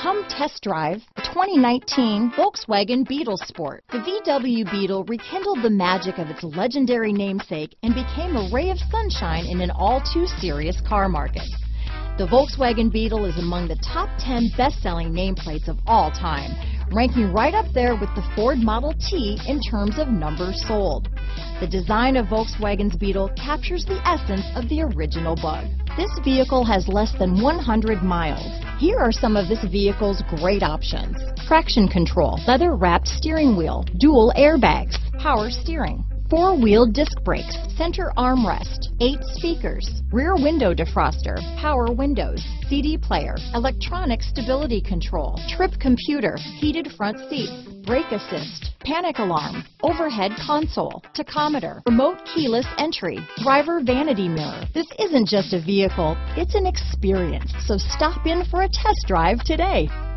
Come test drive the 2019 Volkswagen Beetle Sport. The VW Beetle rekindled the magic of its legendary namesake and became a ray of sunshine in an all-too-serious car market. The Volkswagen Beetle is among the top 10 best-selling nameplates of all time, ranking right up there with the Ford Model T in terms of numbers sold. The design of Volkswagen's Beetle captures the essence of the original Bug. This vehicle has less than 100 miles. Here are some of this vehicle's great options: traction control, leather-wrapped steering wheel, dual airbags, power steering, four-wheel disc brakes, center armrest, 8 speakers, rear window defroster, power windows, CD player, electronic stability control, trip computer, heated front seats, brake assist, panic alarm, overhead console, tachometer, remote keyless entry, driver vanity mirror. This isn't just a vehicle, it's an experience. So stop in for a test drive today.